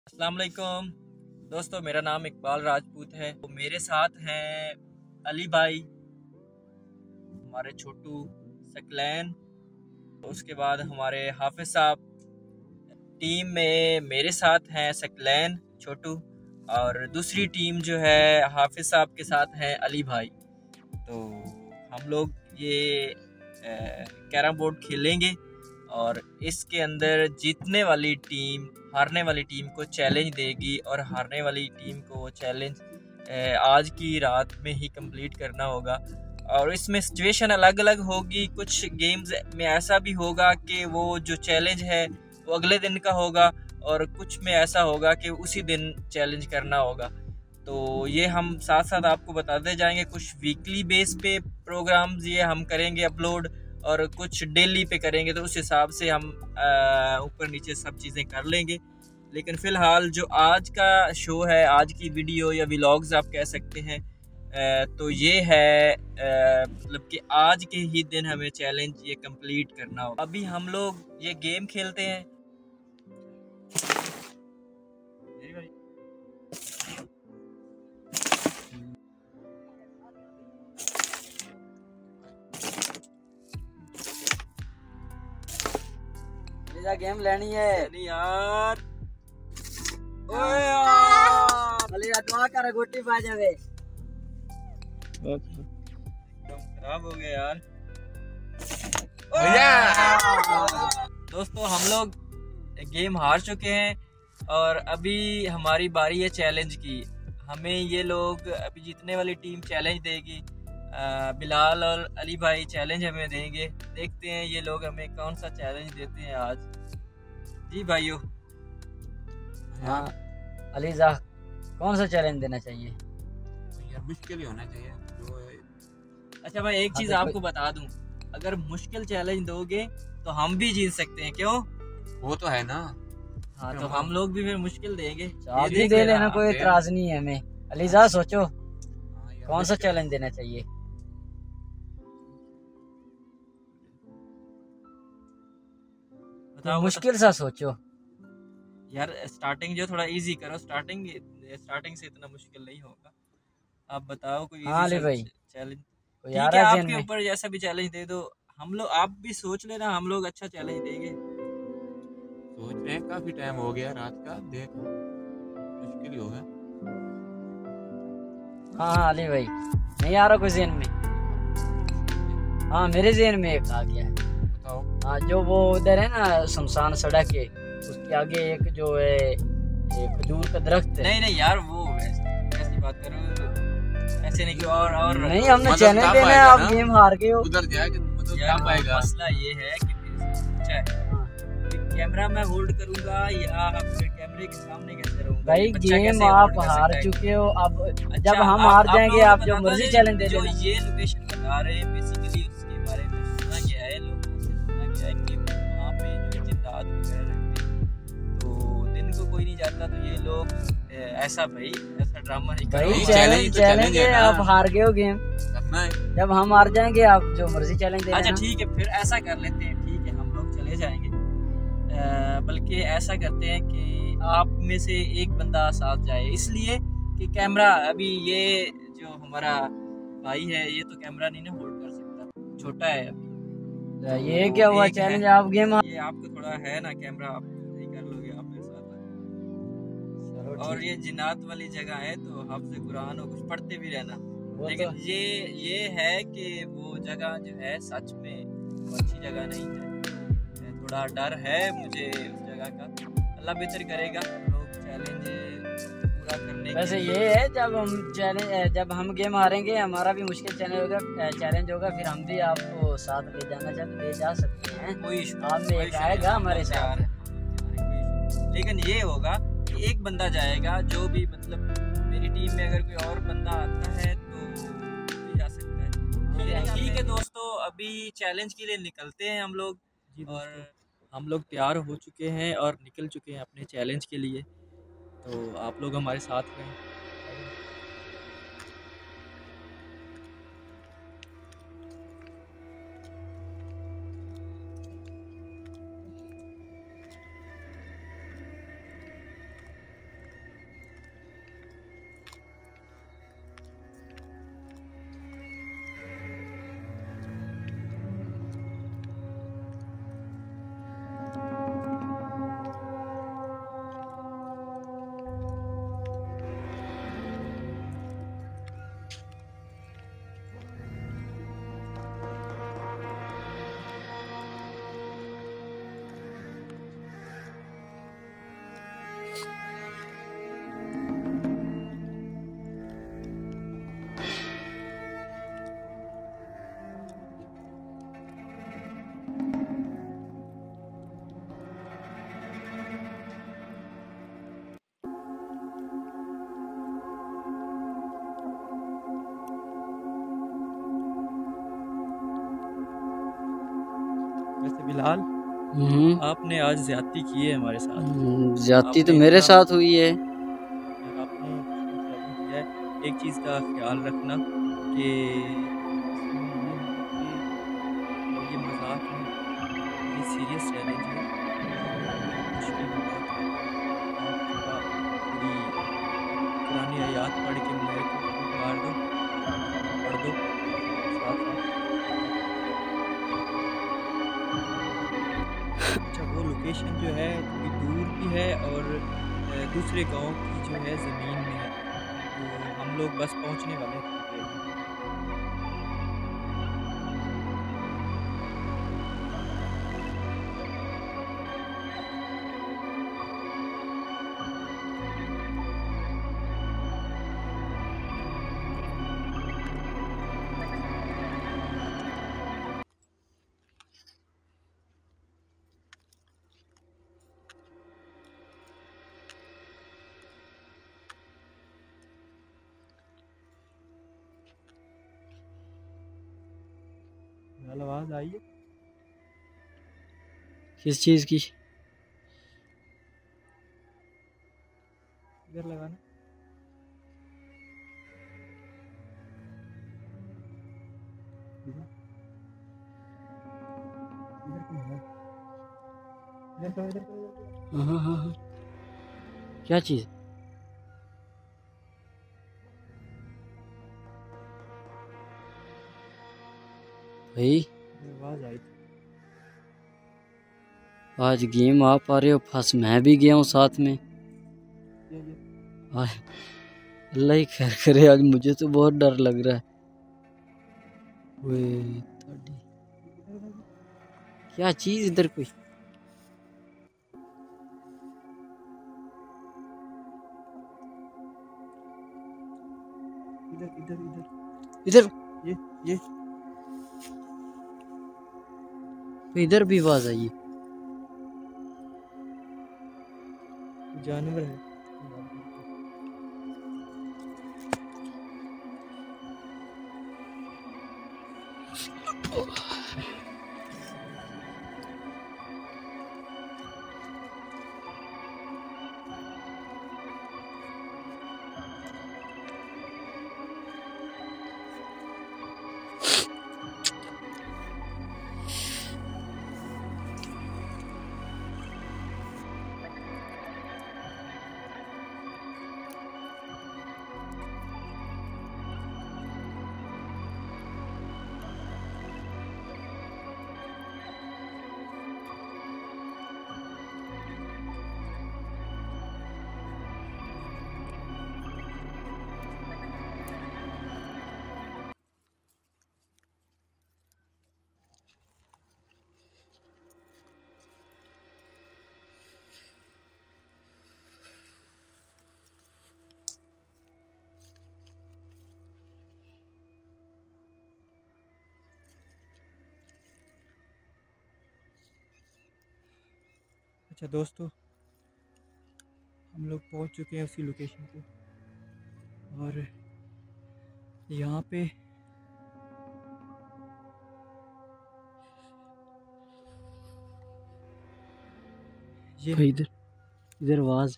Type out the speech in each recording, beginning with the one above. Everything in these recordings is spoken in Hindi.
अस्सलाम वालेकुम दोस्तों, मेरा नाम इकबाल राजपूत है। तो मेरे साथ हैं अली भाई, हमारे छोटू सकलैन, उसके बाद हमारे हाफिज साहब। टीम में मेरे साथ हैं सकलैन, छोटू, और दूसरी टीम जो है हाफिज साहब के साथ हैं अली भाई। तो हम लोग ये कैरम बोर्ड खेलेंगे और इसके अंदर जीतने वाली टीम हारने वाली टीम को चैलेंज देगी और हारने वाली टीम को वो चैलेंज आज की रात में ही कंप्लीट करना होगा। और इसमें सिचुएशन अलग अलग होगी। कुछ गेम्स में ऐसा भी होगा कि वो जो चैलेंज है वो अगले दिन का होगा, और कुछ में ऐसा होगा कि उसी दिन चैलेंज करना होगा। तो ये हम साथ साथ आपको बताते जाएंगे। कुछ वीकली बेस पे प्रोग्राम्स ये हम करेंगे अपलोड, और कुछ डेली पे करेंगे, तो उस हिसाब से हम ऊपर नीचे सब चीज़ें कर लेंगे। लेकिन फ़िलहाल जो आज का शो है, आज की वीडियो या व्लॉग्स आप कह सकते हैं, तो ये है मतलब कि आज के ही दिन हमें चैलेंज ये कंप्लीट करना होगा। अभी हम लोग ये गेम खेलते हैं। गेम लेनी है नहीं यार, ओए यार अली दुआ कर गोटी पा जावे। एकदम खराब हो गया यार। दोस्तों, हम लोग गेम हार चुके हैं और अभी हमारी बारी है चैलेंज की। हमें ये लोग अभी जीतने वाली टीम चैलेंज देगी। बिलाल और अली भाई चैलेंज हमें देंगे। देखते हैं ये लोग हमें कौन सा चैलेंज देते हैं आज। जी भाइयों। हाँ अलीजा, कौन सा चैलेंज देना चाहिए? यार मुश्किल ही होना चाहिए जो है। अच्छा भाई, एक चीज आपको बता दूं, अगर मुश्किल चैलेंज दोगे तो हम भी जीत सकते हैं। क्यों? वो तो है ना। हाँ, तो हम लोग भी फिर मुश्किल देंगे। आप भी दे लेना, कोई इतराज नहीं है हमें। अलीजा सोचो कौन सा चैलेंज देना चाहिए। बताओ मुश्किल सा सोचो यार। स्टार्टिंग जो थोड़ा इजी करो। स्टार्टिंग से इतना मुश्किल नहीं होगा। आप बताओ कोई हाँ इजी अली भाई, चैलेंज। कोई ठीक आ है, रहा है आपके में? ऊपर जैसा भी चैलेंज दे दो। हम लोग, आप भी सोच लेना, हम लोग अच्छा चैलेंज देंगे। सोच रहे हैं, काफी टाइम हो गया रात का, देख मुश्किल ही होगा। हाँ अली भाई, नहीं आ रहा कोई ज़हन में? हाँ मेरे ज़हन में एक आ गया है। बताओ। हाँ, जो वो उधर है ना शमशान सड़क है, उसके आगे एक जो है खजूर का दरख्त है। नहीं यार, वो ऐसी बात करो, ऐसे नहीं कि और नहीं, हमने चैलेंज देना है, आप गेम हार गए हो। उधर जाएगा मतलब क्या यार, पाएगा। मसला ये है कि अच्छा है, कैमरा मैं होल्ड करूंगा या फिर कैमरे के सामने कैसे रहूंगा? भाई गेम आप हार चुके हो। अब जब हम हार जाएंगे आप जो मर्जी चैलेंज दे जो देना। ये लोकेशन बता रहे हैं, बेसिकली उसके बारे में सुना गया है, लोगों से सुना गया है कि वहाँ पे जो जिन्नात वगैरह रहते हैं, तो दिन को कोई नहीं जाता। तो ये लोग ऐसा ड्रामा नहीं करो। भाई चैलेंज है, आप हार गए हो गेम। करना है। जब हम हार जाएंगे आप जो मर्जी चैलेंज दे देना। अच्छा ठीक है, फिर ऐसा कर लेते हैं। ठीक है, हम लोग चले जाएंगे। बल्कि ऐसा करते हैं कि आप में से एक बंदा साथ जाए, इसलिए कि कैमरा अभी ये जो हमारा भाई है, ये तो कैमरा नहीं ना होल्ड कर सकता, छोटा है अभी। ये क्या हुआ चैलेंज? आप गेम ये आपको थोड़ा है ना, कैमरा आप नहीं कर लोगे, आप मेरे साथ। और ये जिन्नात वाली जगह है, तो हाफ़िज़ कुरान और कुछ पढ़ते भी रहना। लेकिन ये है कि वो जगह जो है सच में वो अच्छी जगह नहीं है। थोड़ा डर है मुझे उस जगह का। अल्लाह बेहतर करेगा। लोग चैलेंज पूरा करने वैसे ये है, जब हम गेम हारेंगे हमारा भी मुश्किल चैलेंज होगा, फिर हम भी आपको साथ ले जाना चाहते ले जा सकते हैं। कोई आप में एक आएगा हमारे साथ। लेकिन ये होगा कि एक बंदा जाएगा, जो भी मतलब मेरी टीम में अगर कोई और बंदा आता है तो भी जा सकता है। ठीक है दोस्तों, अभी चैलेंज के लिए निकलते हैं हम लोग। और हम लोग तैयार हो चुके हैं और निकल चुके हैं अपने चैलेंज के लिए। तो आप लोग हमारे साथ रहें। बिलाल, हम्म। आपने आज ज्यादती की है हमारे साथ। ज्यादती तो आपने मेरे इतना साथ हुई है। यार, आपने इतना जुल्म किया है। एक चीज़ का ख्याल रखना कि इसमें ये है कि मतलब ये मजाक नहीं, ये सीरियस चैलेंज है और बहुत मुश्किल भी बहुत है। आप थोड़ा थोड़ी पुरानी आयात पढ़ के मेरे को फूंक मार दो, पढ़ दो साथ साथ। अच्छा, वो लोकेशन जो है थोड़ी दूर भी है और दूसरे गांव की जो है ज़मीन में है, तो हम लोग बस पहुंचने वाले हैं थोड़ी देर में। फिलहाल आवाज़ आई है किस चीज की? इधर लगाना। इधर इधर क्यों है? इधर करो, इधर करो, इधर करो। हाँ हाँ हाँ। क्या चीज भाई? आवाज़ आई थी। आज गेम आ पा रहे हो, फंस मैं भी गया हूँ साथ में। ये आज अल्लाह ही खैर करे, आज मुझे तो बहुत डर लग रहा है। ओए ताड़ी, क्या चीज इधर कोई? इधर इधर इधर इधर ये इधर भी आवाज आई है। जानवर है। अच्छा दोस्तों, हम लोग पहुंच चुके हैं उसी लोकेशन पे और यहाँ पे ये भाई इधर इधर आवाज।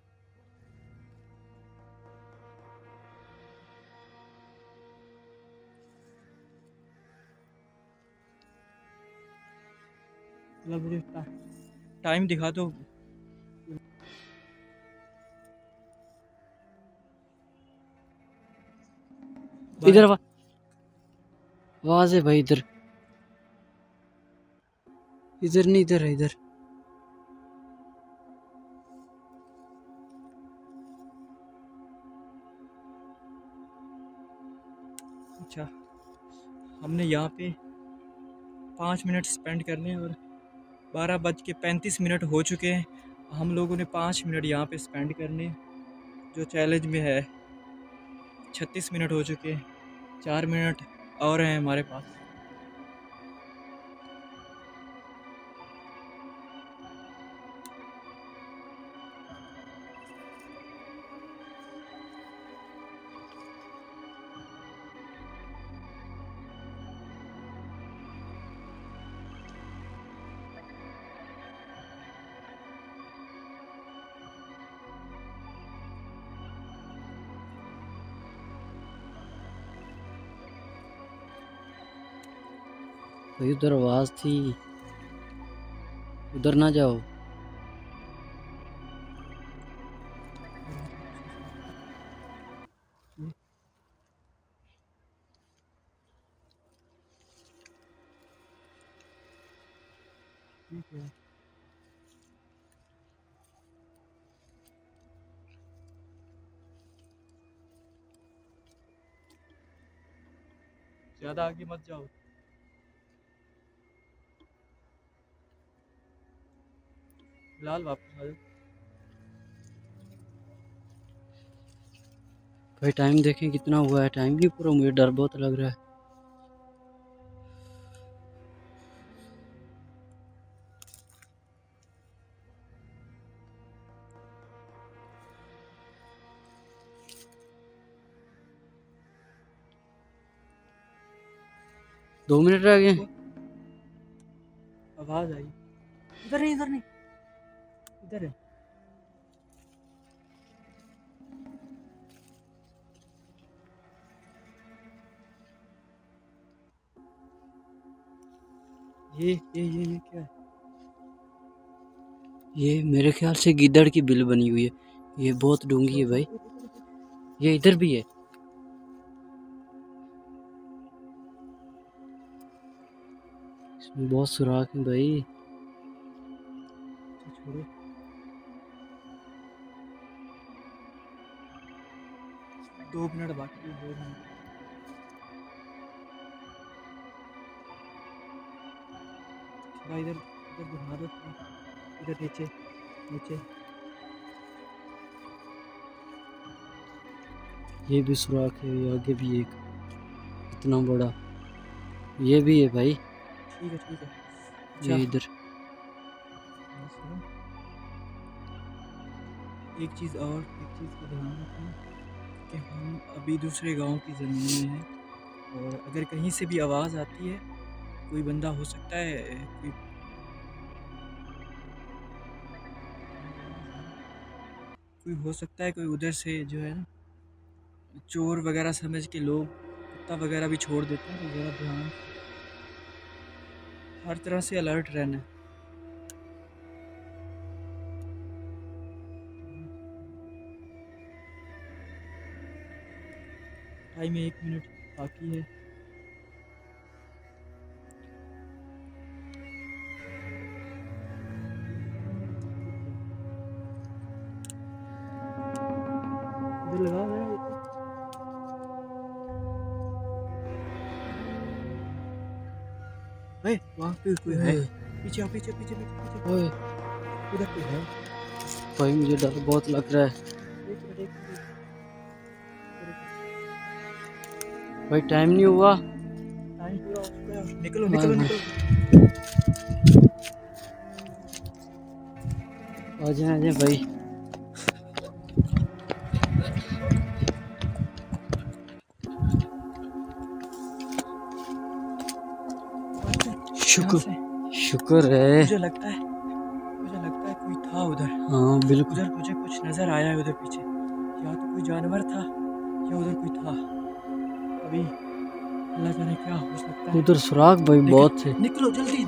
मतलब मुझे टाइम दिखा दो। इधर आवाज है भाई, इधर इधर नहीं, इधर है इधर। अच्छा, हमने यहाँ पे 5 मिनट स्पेंड करने हैं और 12:35 हो चुके हैं। हम लोगों ने 5 मिनट यहाँ पे स्पेंड करने, जो चैलेंज में है 36 मिनट हो चुके हैं। 4 मिनट और हैं हमारे पास। भाई उधर आवाज थी, उधर ना जाओ। ठीक है। ज्यादा आगे मत जाओ। फिलहाल वापस आ जाओ। भाई टाइम देखें कितना हुआ है, टाइम नहीं पूरा, मुझे डर बहुत लग रहा है। दो मिनट रह गए। आवाज आई। इधर नहीं, इधर नहीं, इधर है। ये क्या है? ये मेरे ख्याल से गिद्दड़ की बिल बनी हुई है, ये बहुत डूंगी है भाई। ये इधर भी है। इसमें बहुत सुराख है भाई। छोड़ो। 2 मिनट बाकी है, 2 मिनट। थोड़ा इधर इधर घुमा दो थोड़ा। इधर नीचे, नीचे। ये भी सुराख है, ये आगे भी एक इतना बड़ा, ये भी है भाई। ठीक है, ठीक है। ये अच्छा, इधर। सुनो, एक चीज़ का ध्यान रखना कि हम अभी दूसरे गांव की ज़मीन में हैं, और अगर कहीं से भी आवाज़ आती है, कोई बंदा हो सकता है, कोई हो सकता है, कोई उधर से जो है ना, चोर वगैरह समझ के लोग कुत्ता वगैरह भी छोड़ देते हैं, तो ज़रा ध्यान, हर तरह से अलर्ट रहना है। टाइम में 1 मिनट बाकी है। इधर लगा हुआ है। वहाँ पे कोई है। पीछे आओ, पीछे पीछे पीछे पीछे। ओए उधर कोई है। भाई मुझे डर बहुत लग रहा है। एक मिनट, एक मिनट। भाई टाइम नहीं हुआ। टाइम पूरा हो चुका है। निकलो हाँ, निकलो हाँ। निकलो। आ जाए भाई। शुक्र, शुक्र है। मुझे लगता है कोई था उधर। हाँ बिल्कुल। उधर मुझे कुछ नजर आया है, उधर पीछे या तो कोई जानवर था या उधर कोई था। अभी अल्लाह जाने क्या हो सकता है। उधर सुराख भाई बहुत थे। निकलो जल्दी।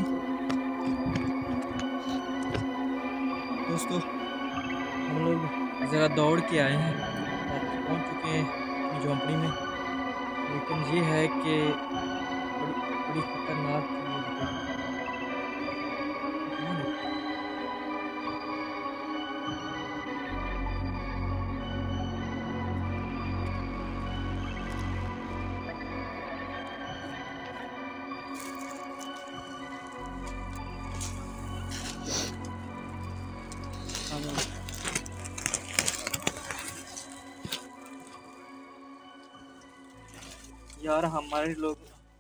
दोस्तों, हम लोग ज़रा दौड़ के आए हैं और पहुंच चुके हैं अपनी झोंपड़ी में, लेकिन ये है कि बड़ी खतरनाक चीज़ है। यार हमारे लोग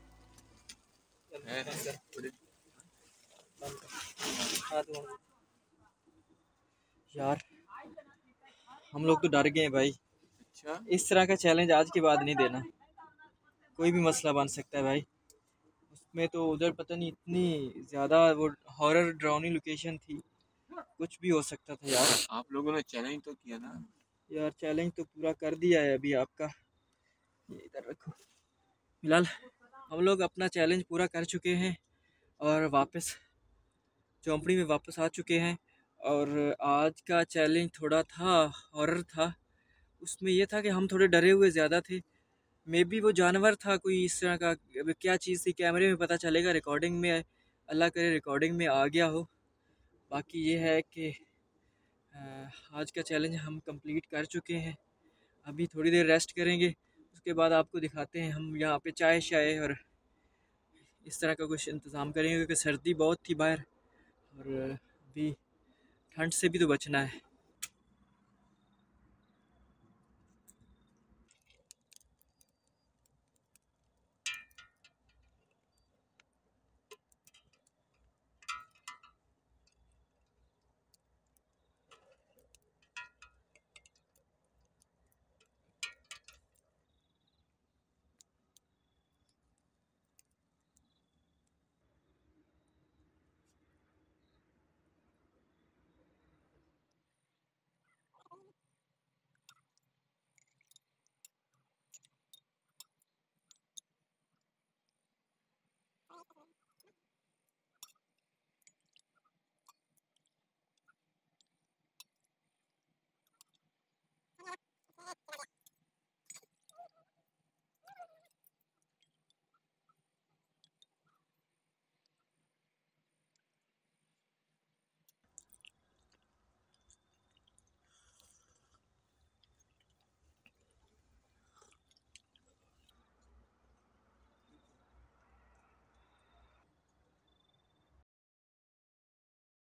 यार हम लोग तो डर गए हैं भाई। अच्छा, इस तरह का चैलेंज आज के बाद नहीं देना। कोई भी मसला बन सकता है भाई उसमें। तो उधर पता नहीं इतनी ज़्यादा वो हॉरर ड्राउनी लोकेशन थी, कुछ भी हो सकता था यार। आप लोगों ने चैलेंज तो किया ना। यार चैलेंज तो पूरा कर दिया है अभी आपका। ये इधर रखो। फिलहाल हम लोग अपना चैलेंज पूरा कर चुके हैं और वापस झोंपड़ी में वापस आ चुके हैं। और आज का चैलेंज थोड़ा था, हॉरर था। उसमें यह था कि हम थोड़े डरे हुए ज़्यादा थे। मे बी वो जानवर था कोई इस तरह का, अब क्या चीज़ थी कैमरे में पता चलेगा, रिकॉर्डिंग में अल्लाह करे रिकॉर्डिंग में आ गया हो। बाकी ये है कि आज का चैलेंज हम कंप्लीट कर चुके हैं। अभी थोड़ी देर रेस्ट करेंगे, उसके बाद आपको दिखाते हैं हम यहाँ पे चाय शाय और इस तरह का कुछ इंतज़ाम करेंगे, क्योंकि सर्दी बहुत थी बाहर और अभी ठंड से भी तो बचना है।